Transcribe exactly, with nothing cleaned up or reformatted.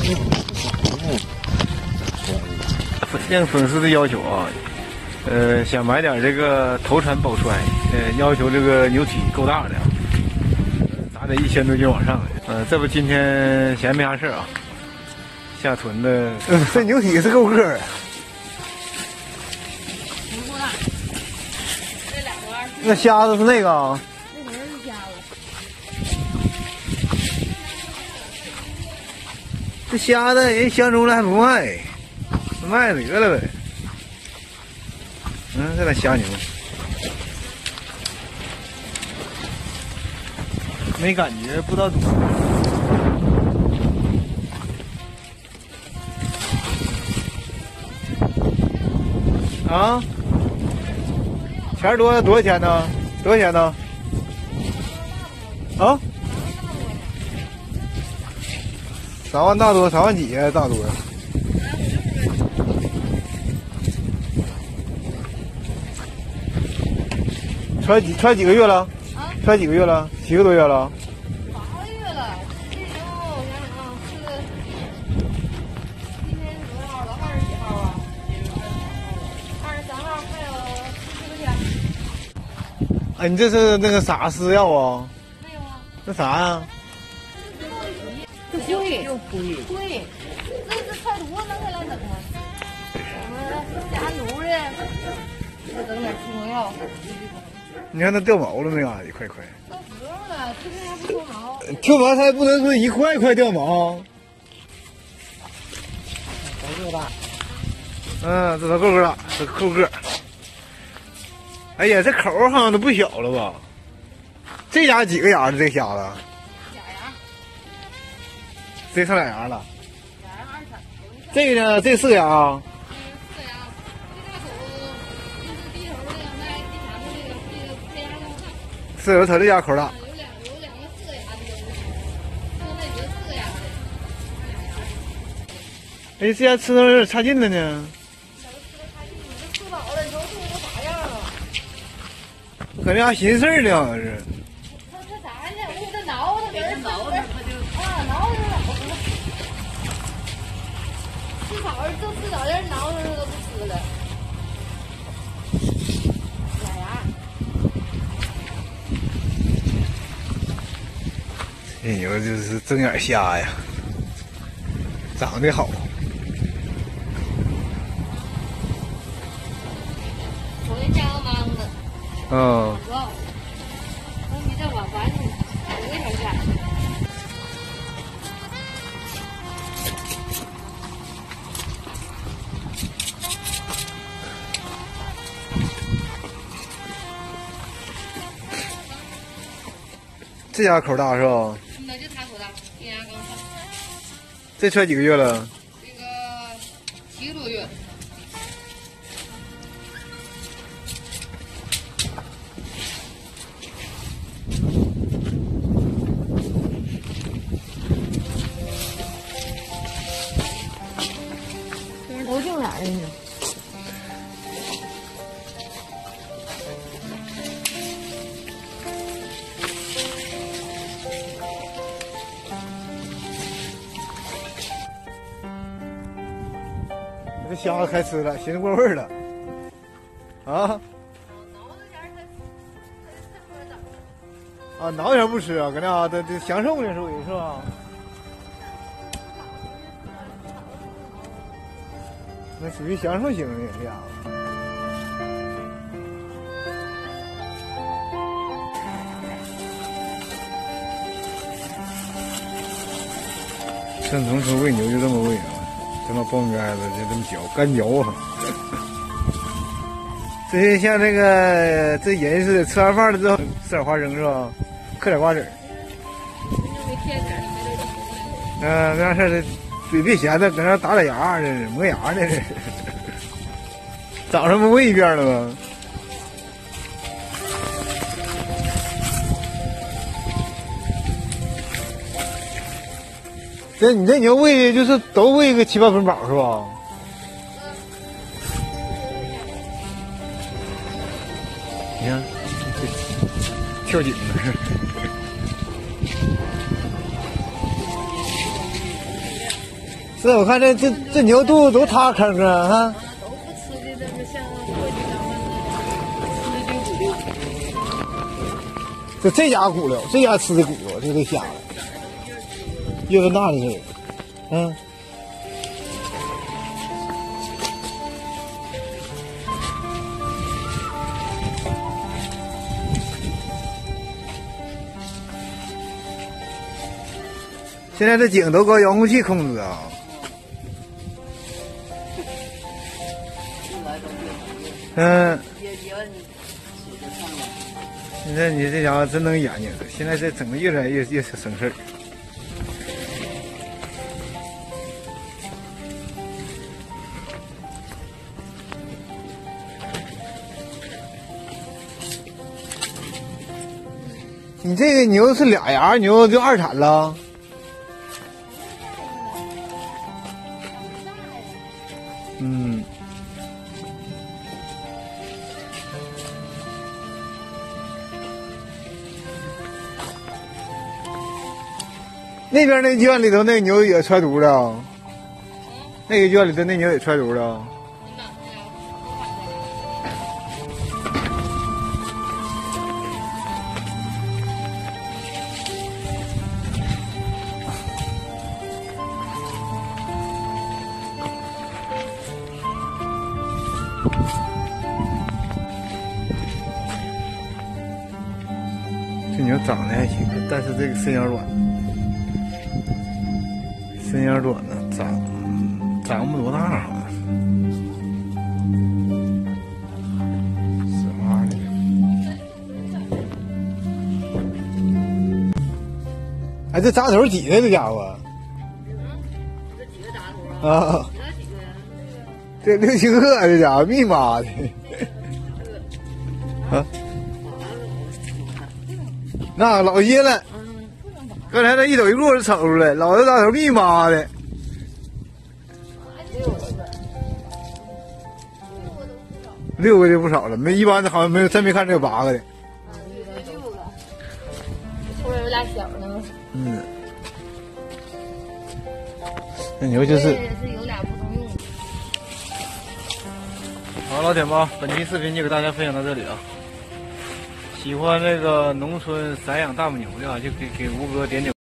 应粉丝的要求啊，呃，想买点这个头船宝栓，呃，要求这个牛体够大的，咱得一千多斤往上。呃，这不今天闲没啥事啊，下屯的，嗯，这牛体是够个儿。 够大，这俩玩意儿。 那虾子是那个啊？ 那可能是虾子。 这虾子人相中了还不卖，不卖得了呗。嗯，这俩虾牛，没感觉，不知道多。啊？钱多多少钱呢？多少钱呢？啊？三万大多，三万几呀？大多。穿几穿几个月了？ 啊？ 穿几个月了？七个多月了。 八个月了，这时候我想想啊，是今天多少了？二十几号啊？二十三号，还有十七天。 哎，你这是那个啥饲料啊？ 没有啊。 那啥呀？ 这灰，灰，灰，这是菜犊子给来整的。我们家卤的，再整点驱虫药。 你看它掉毛了没啊？一块块。 到时候了，这边还不脱毛。 脱毛它不能说一块块掉毛。 够个大。 嗯，这都够个大，这够个。哎呀，这口好像都不小了吧？这家几个牙子？这虾子？ 俩牙。 这上俩牙了。 俩牙二三。 这个呢？这四个牙啊？ 四个牙。这大口就是低头的，那第三个这个这个这牙更大。 是有它这家口大。 有两有两个四个牙的，就那几个四个牙的。 哎，这家吃的有点差劲了呢。 吃饱了，你说肚子啥样啊？ 搁那家寻事儿呢，好像是。 他他啥呢？我给他挠，他给人挠着，他就啊挠着挠着。吃早上就吃早点挠着他都不吃了。俩牙。 这牛就是睁眼瞎呀，长得好。 昨天加个秧子。 嗯。 知道。那比这晚晚五个小时。 这家口大是吧？ 那就他口大，这牙刚上。 这揣几个月了？ 这个七个多月。都净哪儿去？ 这虾子开吃了，寻思过味儿了。啊？啊，挠一下不吃啊，搁那这这享受呢，属于是吧？那属于享受型的这家伙。上农村喂牛就这么喂啊，他妈包盖子就这么嚼，干嚼啊！这些像这个这人似的，吃完饭了之后吃点花生是吧？嗑点瓜子儿。嗯，没啥事儿，嘴别闲的，搁那打点牙，这是磨牙呢，这是。早上不喂一遍了吗？这你这牛喂的就是都喂个七八分饱是吧？你看，这跳井呢。 是我看这这这牛肚子都塌坑啊哈。 都不吃的这个像火鸡咱们吃的骨溜。 这这家骨溜，这家吃的骨头，这个瞎了。月份大的事儿，嗯。现在这井都靠遥控器控制啊。嗯。现在你这家伙真能研究，现在这整个越来越越省事儿。你这个牛是俩牙牛就二产了。嗯。那边那圈里头那牛也揣犊了，那个圈里头那牛也揣犊了。这牛长得还行，但是这个身阳软，身阳软呢，长长不多大好像。死花的。哎，这扎头几呢？这家伙？ 这几个扎头啊？ 啊。这六七个，这家伙密码的。啊。那老些了，刚才那一走一路就瞅出来，老子大头密妈的，六个就不少了，没一般的好像没有，真没看这有八个的。 六个，后边有俩小的吗？ 嗯，那牛就是也是有俩不能用的。 好，老铁们，本期视频就给大家分享到这里啊。喜欢这个农村散养大母牛的啊，就给给吴哥点点。